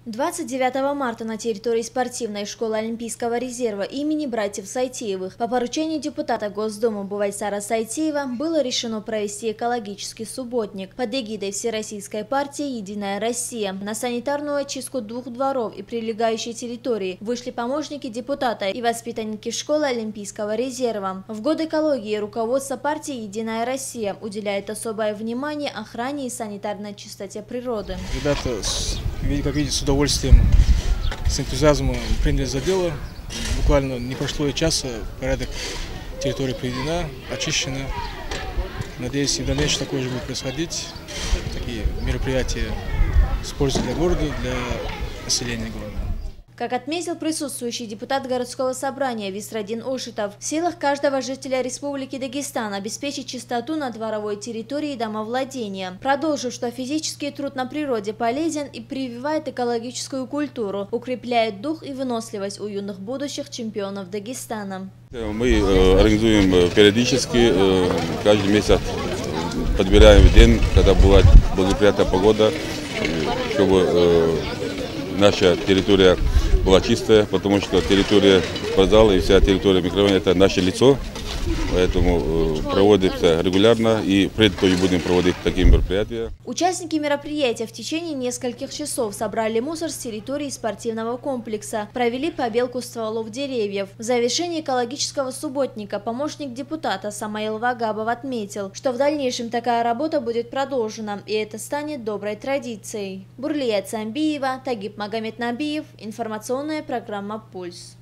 29 марта на территории спортивной школы Олимпийского резерва имени братьев Сайтеевых по поручению депутата Госдумы Бувайсара Сайтеева было решено провести экологический субботник под эгидой Всероссийской партии «Единая Россия». На санитарную очистку двух дворов и прилегающей территории вышли помощники депутата и воспитанники школы Олимпийского резерва. В год экологии руководство партии «Единая Россия» уделяет особое внимание охране и санитарной чистоте природы. Ребята, как видите, с удовольствием, с энтузиазмом приняли за дело. Буквально не прошло и часа, порядок территории приведена, очищена. Надеюсь, и в дальнейшем такое же будет происходить. Такие мероприятия с пользой для города, для населения города. Как отметил присутствующий депутат городского собрания Висрадин Ошитов, в силах каждого жителя Республики Дагестан обеспечить чистоту на дворовой территории домовладения, продолжив, что физический труд на природе полезен и прививает экологическую культуру, укрепляет дух и выносливость у юных будущих чемпионов Дагестана. Мы организуем периодически, каждый месяц подбираем день, когда бывает благоприятная погода, чтобы наша территория была чистая, потому что территория спортзала и вся территория микрорайона – это наше лицо, поэтому проводится регулярно и впредь тоже будем проводить такие мероприятия. Участники мероприятия в течение нескольких часов собрали мусор с территории спортивного комплекса, провели побелку стволов деревьев. В завершении экологического субботника помощник депутата Самаил Вагабов отметил, что в дальнейшем такая работа будет продолжена, и это станет доброй традицией. Бурлия Цамбиева, Тагиб Магомед Набиев, информационная программа «Пульс».